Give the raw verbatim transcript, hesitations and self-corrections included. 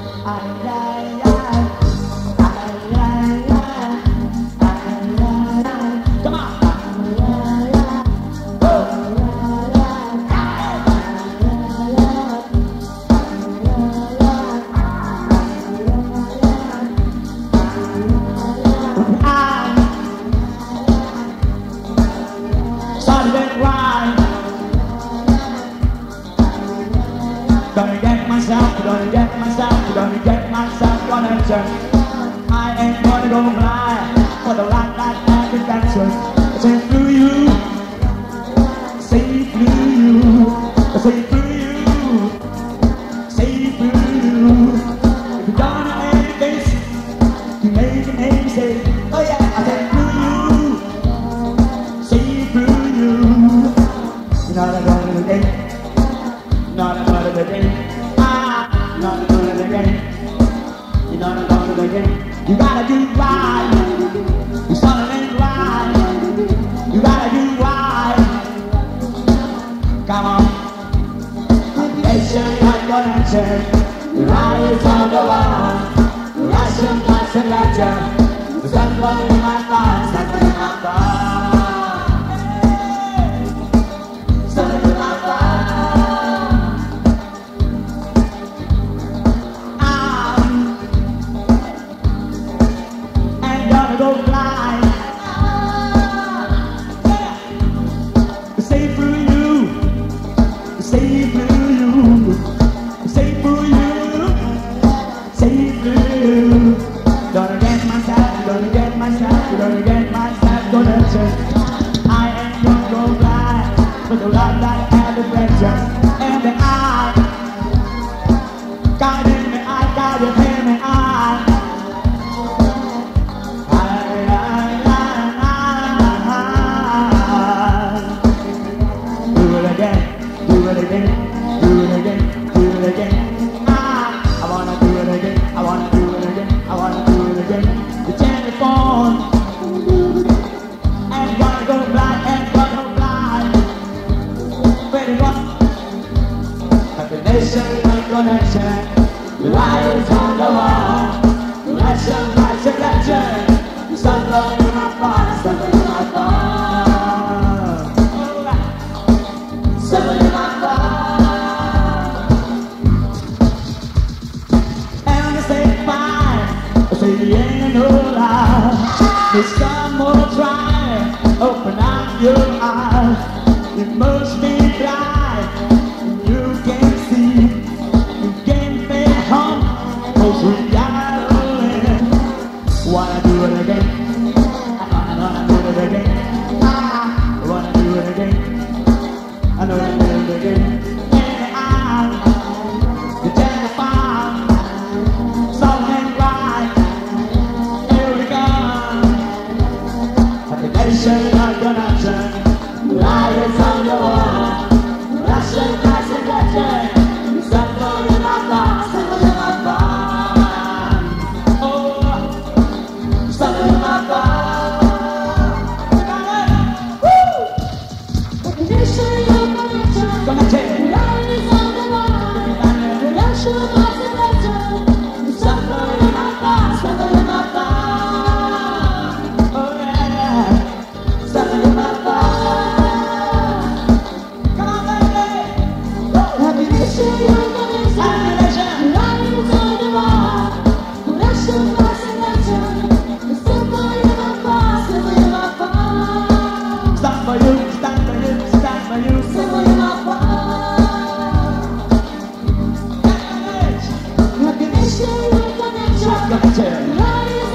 Gonna get myself, gonna get myself, gonna get myself, gonna turn. I ain't gonna go blind for the light that I've been dancing. Say through you, say through you, say through you, say through you. If you're gonna make this, you make it, make it, say, oh yeah, I say through you, say through you. You're not a part of the game, not a part of the game. Ah, not a part of the game. You're not a part of the game. You gotta do right. You started ain't right. You gotta do right. Come on. Nation like connection. Your eyes on the wall. Russian plus and ledger. The sun blowing in my thoughts. That's in my thoughts. Rise